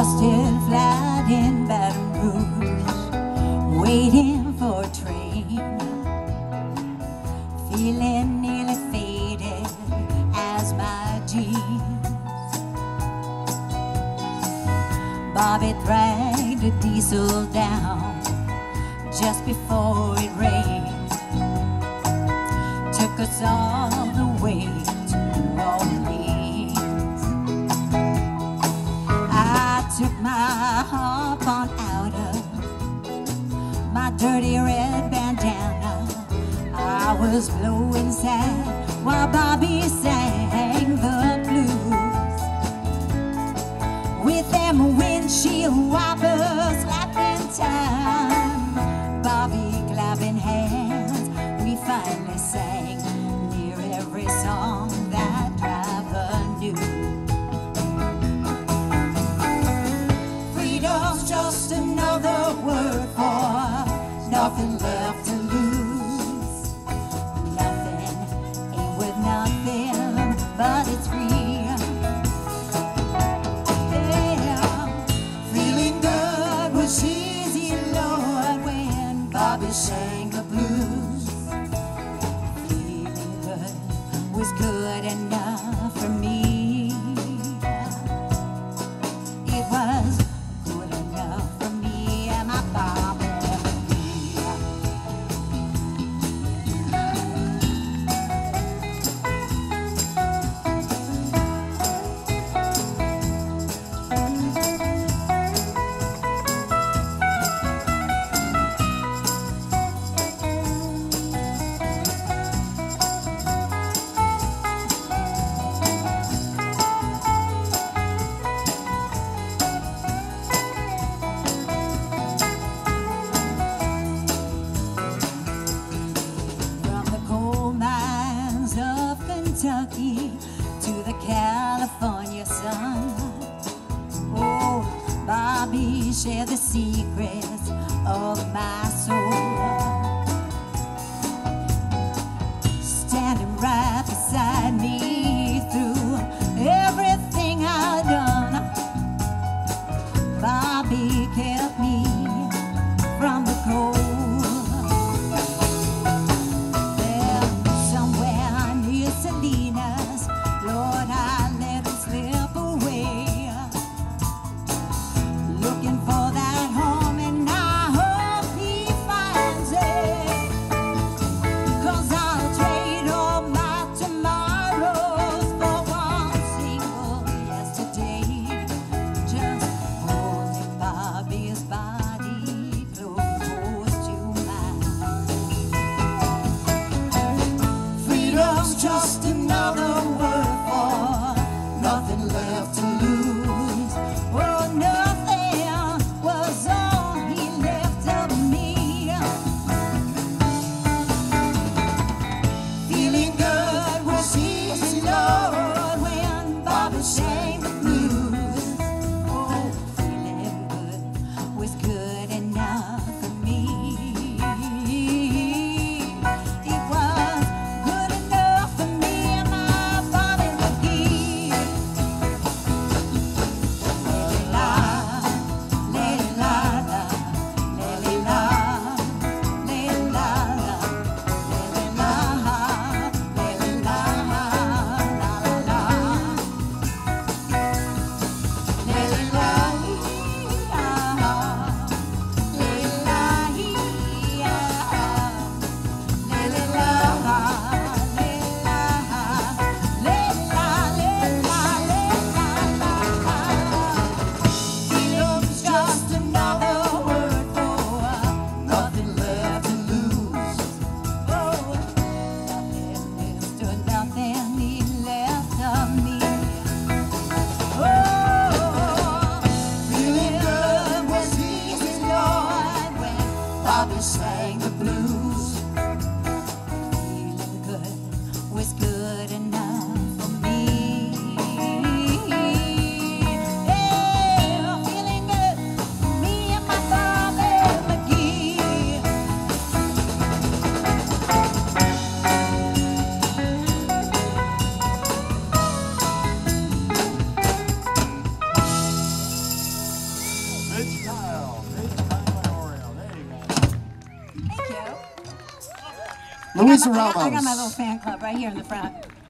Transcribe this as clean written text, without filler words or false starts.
busted flat in Baton Rouge, waiting for a train, feeling nearly faded as my jeans. Bobby dragged a diesel down just before it rained, took us all the way to New Orleans. I took my harp on out of my dirty red bandana. I was blowing sad while Bobby sang the blues, with them windshield wipers slapping time, Bobby clapping hands. We finally sang near every song that driver knew. Freedom's just another word for nothing left to lose. Nothing ain't worth nothing, but it's free. Easy, Lord, when Bobby sang the blues. Feeling good was good enough for me. It was good enough for me and my Bobby. Kentucky to the California sun. Oh, Bobby shared the secrets of my soul, standing right beside me through everything I'd done. Bobby kept me from the cold. Lord, I let him slip away, looking for that home, and Mitch Kyle. Mitch Kyle Memorial. There you go. Thank you. Luisa I Ramos. got my little fan club right here in the front.